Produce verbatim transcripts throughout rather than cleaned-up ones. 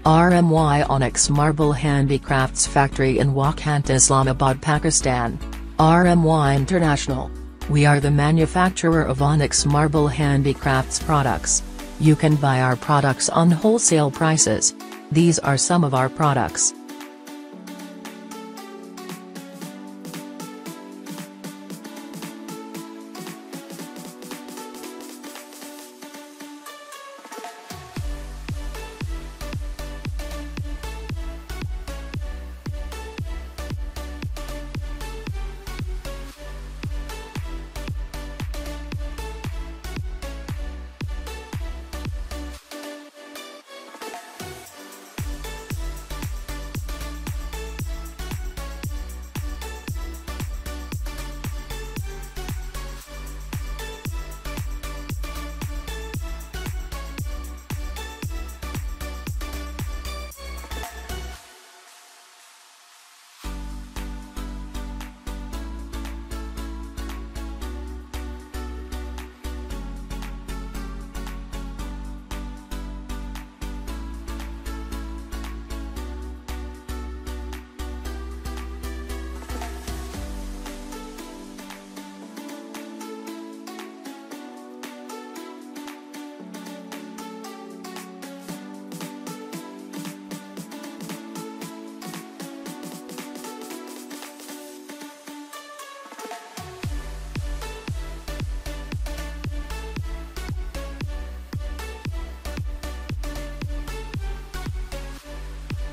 R M Y Onyx Marble Handicrafts Factory in Wakant, Islamabad, Pakistan. R M Y International. We are the manufacturer of Onyx Marble Handicrafts products. You can buy our products on wholesale prices. These are some of our products.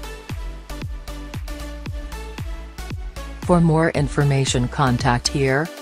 For more information, contact here.